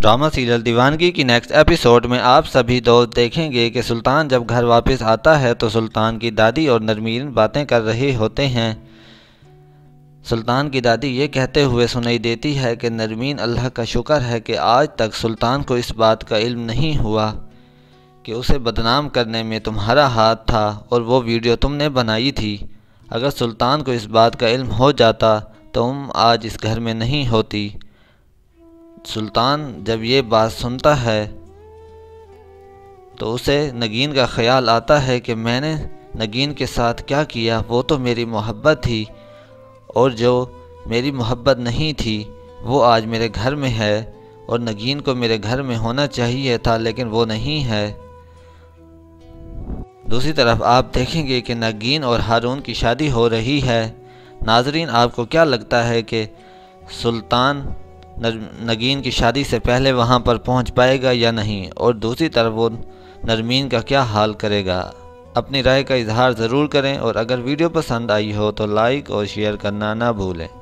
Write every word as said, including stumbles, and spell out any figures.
Drama serial دیوانگی کی next episode میں آپ سبھی دوست دیکھیں گے کہ سلطان جب گھر واپس آتا ہے تو سلطان کی دادی اور نرمین باتیں کر رہے ہوتے ہیں۔ سلطان کی دادی یہ کہتے ہوئے سنائی دیتی ہے کہ نرمین، اللہ کا شکر ہے کہ آج تک سلطان کو اس بات کا علم نہیں ہوا کہ اسے بدنام کرنے میں تمہارا ہاتھ تھا اور وہ ویڈیو تم نے بنائی تھی۔ اگر سلطان کو اس بات کا علم ہو جاتا تو تم آج اس گھر میں نہیں ہوتی۔ سلطان جب یہ بات سنتا ہے تو اسے نگین کا خیال آتا ہے کہ میں نے نگین کے ساتھ کیا کیا، وہ تو میری محبت تھی، اور جو میری محبت نہیں تھی وہ آج میرے گھر میں ہے، اور نگین کو میرے گھر میں ہونا چاہیے تھا لیکن وہ نہیں ہے۔ دوسری طرف آپ دیکھیں گے کہ نگین اور ہارون کی شادی ہو رہی ہے۔ ناظرین، آپ کو کیا لگتا ہے کہ سلطان نگین کی شادی سے پہلے وہاں پر پہنچ پائے گا یا نہیں، اور دوسری طرف وہ نرمین کا کیا حال کرے گا؟ اپنی رائے کا اظہار ضرور کریں، اور اگر ویڈیو پسند آئی ہو تو لائک اور شیئر کرنا نہ بھولیں۔